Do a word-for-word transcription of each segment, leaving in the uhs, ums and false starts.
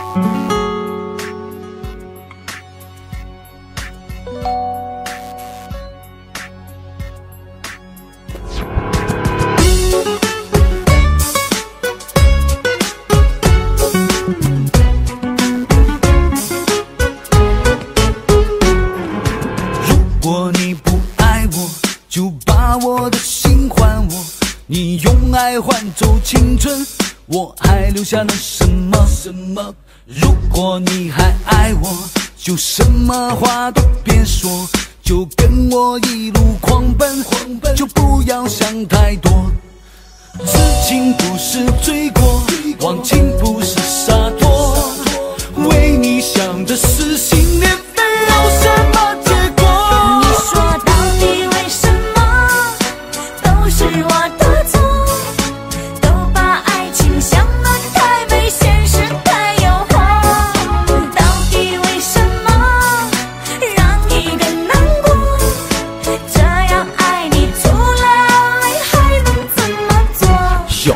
如果你不爱我，就把我的心还我。你用爱换走青春，我还留下了什么？什么？如果你还爱我，就什么话都别说，就跟我一路狂奔，狂奔就不要想太多。痴情不是罪过，忘情不是洒脱，为你想的撕心裂肺有什么结果？ 你说到底为什么都是我的错，都把爱情想得太美，现实太诱惑。到底为什么让你更难过？这样爱你出了泪还能怎么做？ 有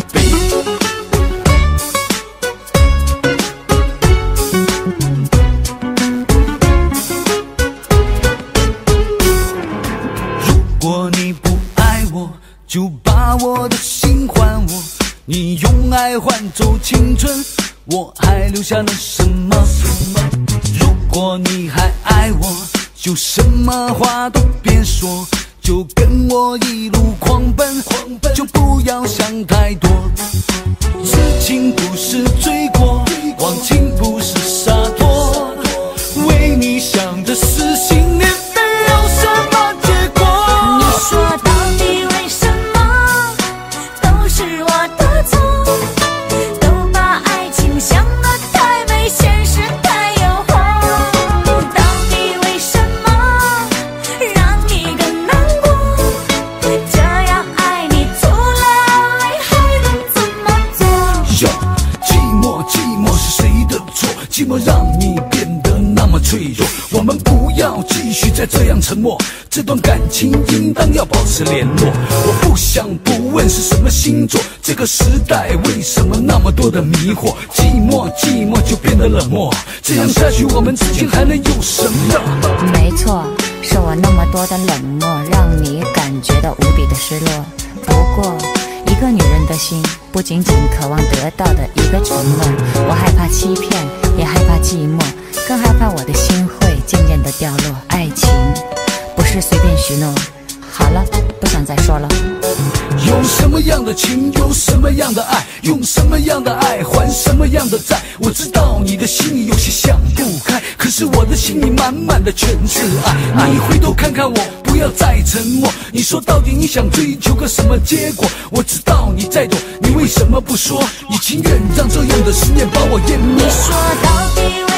如果你不爱我，就把我的心还我。你用爱换走青春，我还留下了什么？如果你还爱我，就什么话都别说，就跟我一路狂奔，狂奔就不要想太多。痴情不是罪过，忘情不是洒脱，为你想的撕心裂肺有什么结果？ 你说到底为什么都是我的错，都把爱情想得太美，现实太诱惑。到底为什么让你更难过？这样爱你出了泪还能怎么做？ 哟，寂寞寂寞是谁的错？寂寞让你变得那么脆弱。我们不要继续再这样沉默，这段感情应当要保持联络。我不想不问是什么星座，这个时代为什么那么多的迷惑？寂寞寂寞就变得冷漠，这样下去我们之间还能有什么？ 没错，是我那么多的冷漠，让你感觉到无比的失落。不过一个女人的心不仅仅渴望得到的一个承诺，我害怕欺骗，也害怕寂寞，更害怕我的心会渐渐的掉落。爱情不是随便许诺。好了，不想再说了。 有什么样的情，有什么样的爱，用什么样的爱还什么样的债。我知道你的心里有些想不开，可是我的心里满满的全是爱。你回头看看我，不要再沉默。你说到底你想追求个什么结果？我知道你在懂，你为什么不说？你情愿让这样的思念把我淹没？ 你说到底